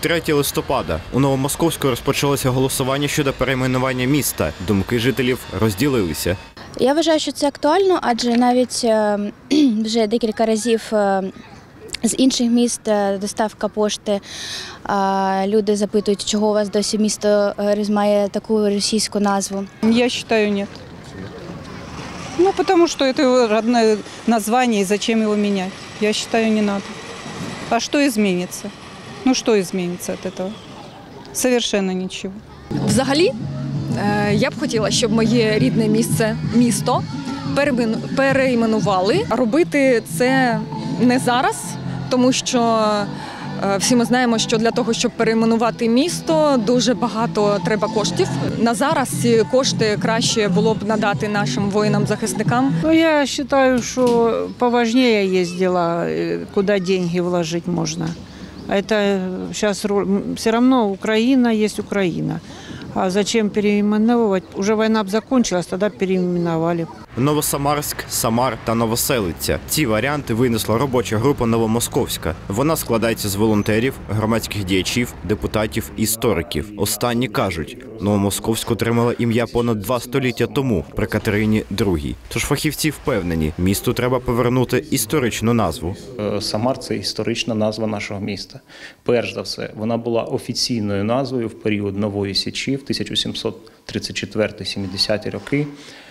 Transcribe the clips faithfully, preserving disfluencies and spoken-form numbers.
третє листопада. У Новомосковську розпочалося голосування щодо перейменування міста. Думки жителів розділилися. Я вважаю, що це актуально, адже навіть вже декілька разів з інших міст доставка пошти. Люди запитують, чого у вас досі місто має таку російську назву. Я вважаю, ні. Ну, потому что это его родное название, и зачем его менять? Я считаю, не надо. А что изменится? Ну, что изменится от этого? Совершенно ничего. Взагалі, я б хотіла, щоб моє рідне місце, місто перейменували. Робити це не зараз, тому що всі ми знаємо, що для того, щоб перейменувати місто, дуже багато треба коштів. На зараз ці кошти краще було б надати нашим воїнам-захисникам. Ну, я вважаю, що поважніше є діла, куди гроші вложити можна. А це зараз все одно Україна є Україна. А зачем переименовывать? Уже война б закончилась, тогда переименовали. Новосамарськ, Самар та Новоселиця. Ці варіанти винесла робоча група Новомосковська. Вона складається з волонтерів, громадських діячів, депутатів, істориків. Останні кажуть, Новомосковськ отримала ім'я понад два століття тому, при Катерині другій. Тож фахівці впевнені, місту треба повернути історичну назву. Самар – це історична назва нашого міста. Перш за все, вона була офіційною назвою в період Нової Січі в тисяча сімсот тридцять четвертий - сімдесяті роки,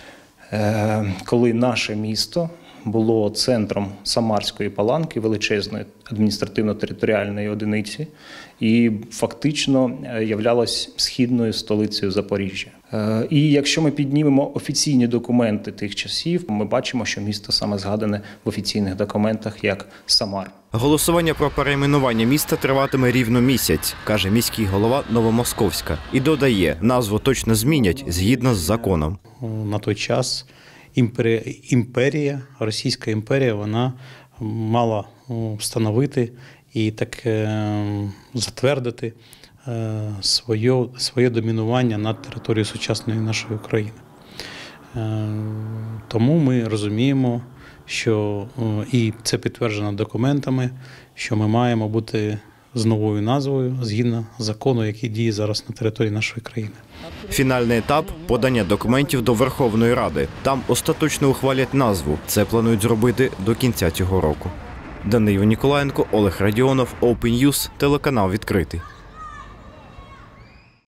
коли наше місто було центром Самарської паланки, величезної адміністративно-територіальної одиниці, і фактично являлось східною столицею Запоріжжя. І якщо ми піднімемо офіційні документи тих часів, ми бачимо, що місто саме згадане в офіційних документах як Самар. Голосування про перейменування міста триватиме рівно місяць, каже міський голова Новомосковська. І додає, назву точно змінять згідно з законом. На той час імперія, Російська імперія, вона мала встановити і так затвердити своє, своє домінування над територією сучасної нашої України. Тому ми розуміємо, що, і це підтверджено документами, що ми маємо бути з новою назвою, згідно закону, який діє зараз на території нашої країни. Фінальний етап – подання документів до Верховної Ради. Там остаточно ухвалять назву. Це планують зробити до кінця цього року. Данило Ніколаєнко, Олег Радіонов, Open News, телеканал «Відкритий».